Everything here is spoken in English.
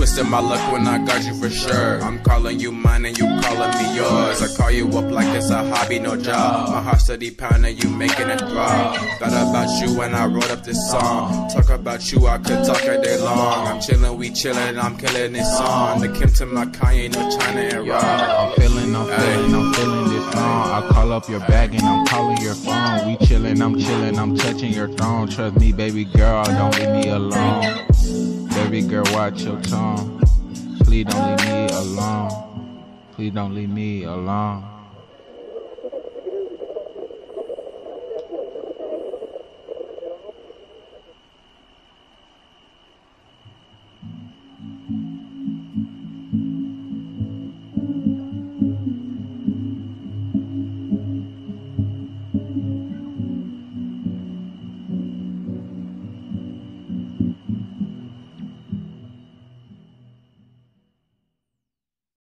twisted my luck when I got you for sure. I'm calling you mine and you calling me yours. I call you up like it's a hobby, no job. My heart steady pounding, you making it drop. Thought about you when I wrote up this song. Talk about you, I could talk all day long. I'm chillin', we chillin', I'm killing this song. The Kim to my Kanye, no China and Rob. I'm feeling this song. I call up your bag and I'm calling your phone. We chillin', I'm touching your throne. Trust me, baby girl, don't leave me alone. Baby girl, watch your tone. Please don't leave me alone. Please don't leave me alone.